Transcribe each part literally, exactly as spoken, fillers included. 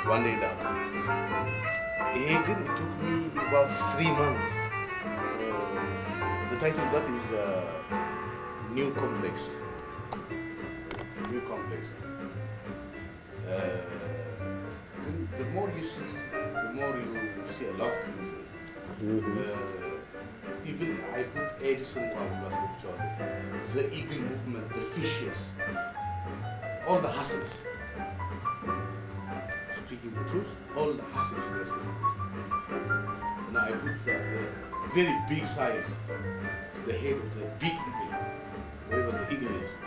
one day that it took me about three months. Uh, the title of that is uh, New Complex. New Complex. Uh, the, the more you see, the more you see a lot of things. Mm-hmm. uh, even I put Edison picture, the eagle movement, the fishes, all the hustles. Speaking the truth, all the hustles. And I put the, the very big size, the head of the big eagle, wherever the eagle is.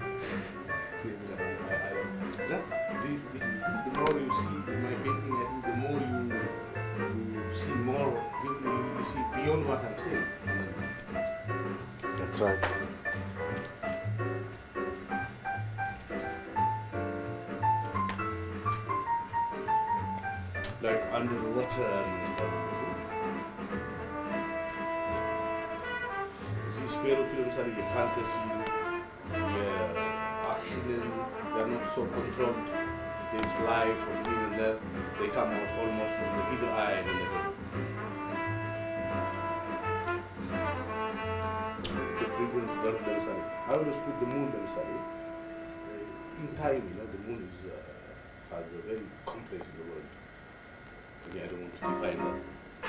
the, the, the more you see in my painting, I think the more you, you see more, you, you see beyond what I'm saying. That's right. Like underwater and these square films are fantasy, yeah, action, they're not so controlled. They fly from here and there, they come out almost from the either eye and everything. The brilliant bird, themselves. I always put the moon themselves. Uh, in time, you know, the moon is uh, has a very complex in the world. Yeah, I don't want to define that.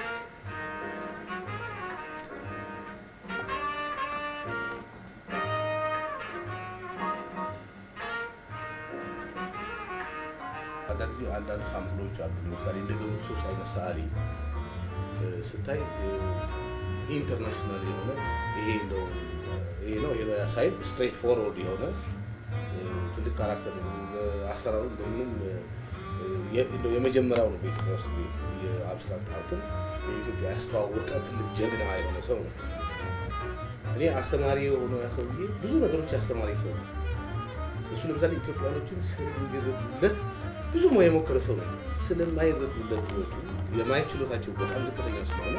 That's the other sample chart. Sorry, the good social sari. Satai internationally, you know, you know, you know, aside straightforward, you know, to the character, Astral, the የመጀመሪያው ነው በኢትዮጵያ ውስጥ የአብስትራክት አርትን የኢትዮጵያ ያስተዋወቃት ጀግና የሆነ ሰው ነው። እኔ አስተማሪ ሆኖ ያሰውዬ ብዙ ነገሮች ያስተማሪ ሰው ነው። እሱ ለምሳሌ ኢትዮጵያኖችን ስለሚረዱለት ብዙ ሞያ የሞከረ ሰው ነው። ስለማይረዱለት ብዙዎቹ የማየት ችሎታቸው በጣም ዝቅተኛ ስለሆነ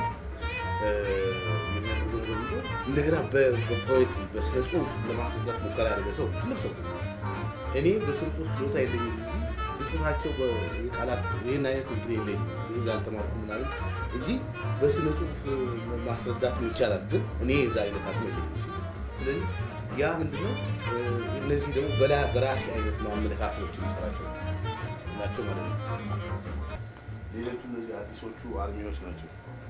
እንደገና በፖኤት በስነ ጽሁፍ ለማስረዳት ሙከራ ያደረገ ሰው ትልቅ ሰው ነው። እኔ በስነ ጽሁፍ ችሎታ የለኝም በስማቸው በቃላት ይሄን አይነት እንትን የለኝም ይዛል ተማርኩ ምናምን እንጂ በስነ ጽሁፍ ማስረዳት ይቻላል ግን እኔ እዛ አይነት አቅም የለኝም። ስለዚህ ያ ምንድነው እነዚህ ደግሞ በላ በራስ አይነት ማመለካከቶች የሚሰራቸው ናቸው ማለት ነው። ሌሎቹ እነዚህ አዲሶቹ አርሚዎች ናቸው።